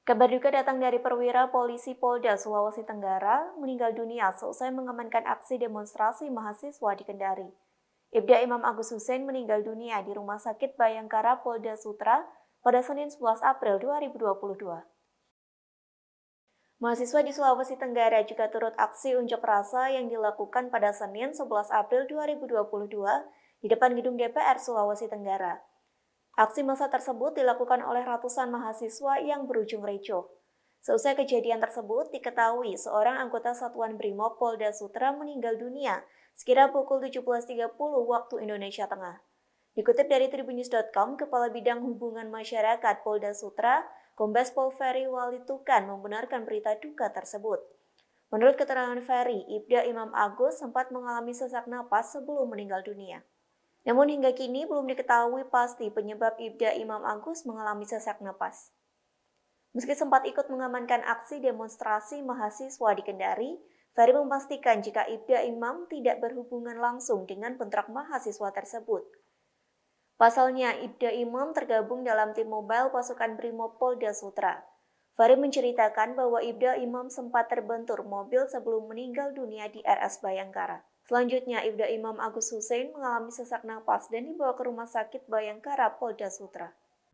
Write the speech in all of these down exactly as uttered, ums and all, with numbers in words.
Kabar duka datang dari perwira polisi Polda Sulawesi Tenggara meninggal dunia seusai mengamankan aksi demonstrasi mahasiswa di Kendari. Ibda Imam Agus Hussein meninggal dunia di Rumah Sakit Bayangkara Polda Sutra pada Senin sebelas April dua ribu dua puluh dua. Mahasiswa di Sulawesi Tenggara juga turut aksi unjuk rasa yang dilakukan pada Senin sebelas April dua ribu dua puluh dua di depan gedung D P R Sulawesi Tenggara. Aksi massa tersebut dilakukan oleh ratusan mahasiswa yang berujung ricuh. Seusai kejadian tersebut, diketahui seorang anggota Satuan Brimob Polda Sutra meninggal dunia sekira pukul tujuh belas tiga puluh waktu Indonesia Tengah. Dikutip dari tribunnews dot com, Kepala Bidang Hubungan Masyarakat Polda Sutra, Kombes Pol Ferry Walitukan membenarkan berita duka tersebut. Menurut keterangan Ferry, Ibda Imam Agus sempat mengalami sesak napas sebelum meninggal dunia. Namun hingga kini belum diketahui pasti penyebab Ibda Imam Agus mengalami sesak napas. Meski sempat ikut mengamankan aksi demonstrasi mahasiswa di Kendari, Ferry memastikan jika Ibda Imam tidak berhubungan langsung dengan bentrok mahasiswa tersebut. Pasalnya, Ibda Imam tergabung dalam tim mobile pasukan Brimob Polda Sutra. Ferry menceritakan bahwa Ibda Imam sempat terbentur mobil sebelum meninggal dunia di R S Bayangkara. Selanjutnya, Ibda Imam Agus Hussein mengalami sesak napas dan dibawa ke Rumah Sakit Bayangkara Polda Sutra.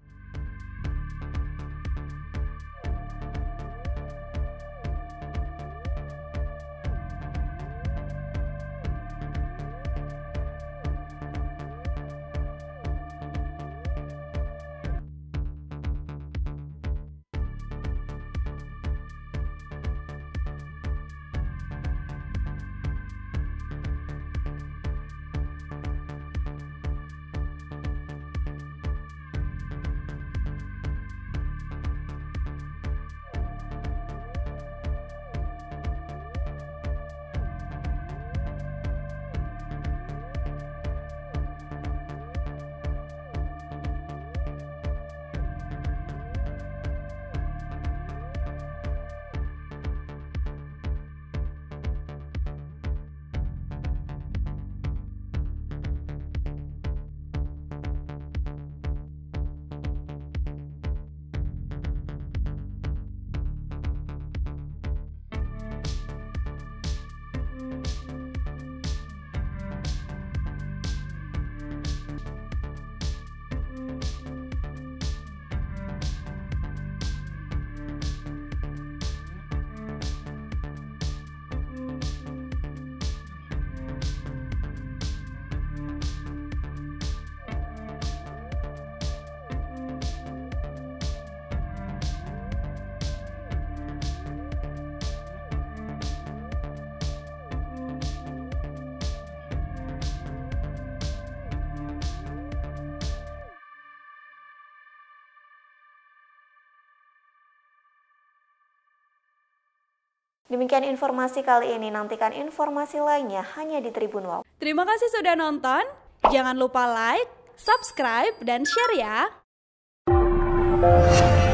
Demikian informasi kali ini, nantikan informasi lainnya hanya di Tribun Wow. Terima kasih sudah nonton, jangan lupa like, subscribe, dan share ya!